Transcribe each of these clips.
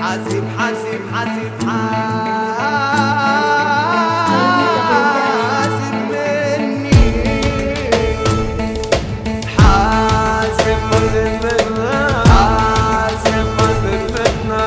حاسب حاسب حاسب مني، حاسب منا، حاسب منا،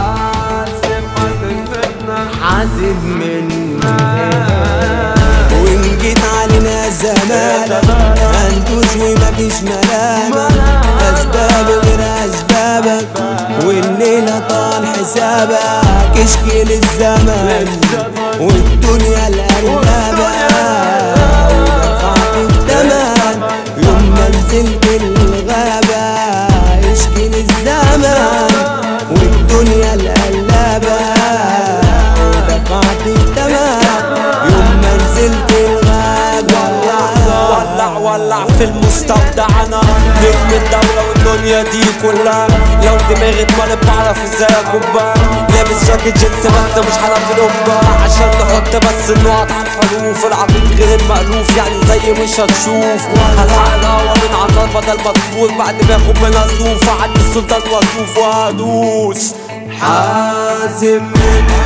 حاسب منا. وإن جيت علينا زمانك هندوس ومفيش ملامة، أسباب غير أسبابك والليلة طال حسابك. اشكي للزمن والدنيا القربابة، ودفعت الثمن يوم ما نزلت الغابة. اشكي للزمن والدنيا القلابة، ودفعت الثمن يوم ما نزلت الغابة. ولع في المستودع، انا نجم الدولة والدنيا دي كلها. لو دماغي اتملت بعرف ازاي اكبها. لابس جاكيت جينز بس مش حلف القبة، عشان نحط بس النقط على الحروف. العبيط غير المألوف يعني زي مش هتشوف. هلع الهوا من عالنار بدل ما تفوت، بعد ما اخد منها ظروف اعدي السلطان واشوف وادوس. حاسب مني،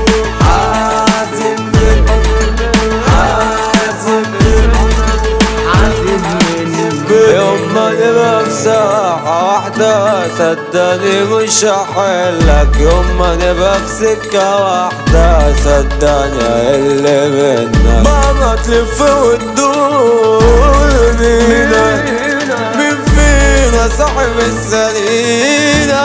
حاسب مني، حاسب مني، حاسب مني. يوم ما نبقى بساحة واحدة صدقني مش هحلك. يوم ما نبقى في سكة واحدة صدقني اللي منا. ماما تلف وتدور بينا، مين فينا صاحب السرينة؟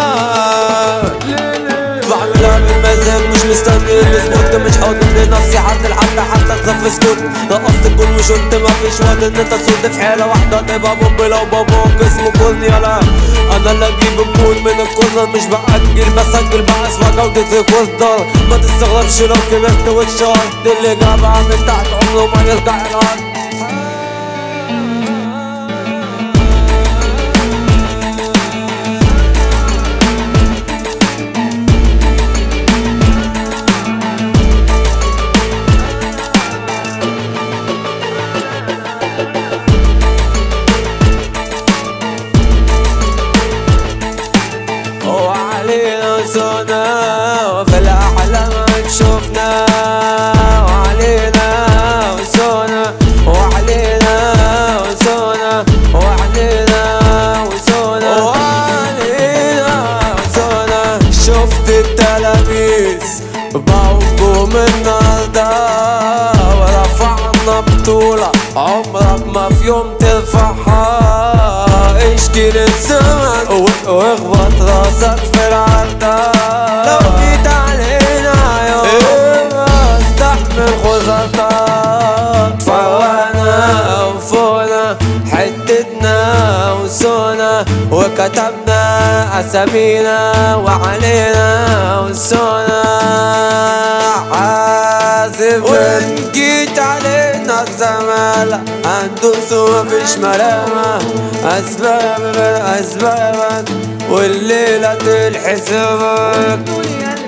بعملها بالمزاج مش مستني السبوت، مش حاضر لنفسي حد لحد حتى اكسب في سكوت. رقصت الكل وشلت مفيش وقت ان انت تصد في حالة واحدة تبقى بومب. لو باباك اسمه كون يلا انا اللي اجيب الكون من الكورنر، مش بأجل بسجل بأسوأ جودة الكوردر. ما تستغربش لو كبرت واتشهرت، اللي جابها من تحت عمره ما يرجع الارض. وصونا وفي الأحلام تشوفنا، وعلينا وصونا وعلينا وصونا وعلينا وصونا وعلينا وصونا. شفت التلاميذ بوجوا من النهارده ورفعنا بطولة عمرك ما في يوم ترفعها. اشكي للزمن واخبط راسك في العرضة. لو جيت علينا يوم استحمل خسارتك. فوانا وفونا حتتنا وصونا، وكتبنا اسامينا وعلينا وصونا. حاسب وان جيت علينا الزمالة هندوس ومفيش ملامة. أسباب غير أسبابك والليلة تلحسبك.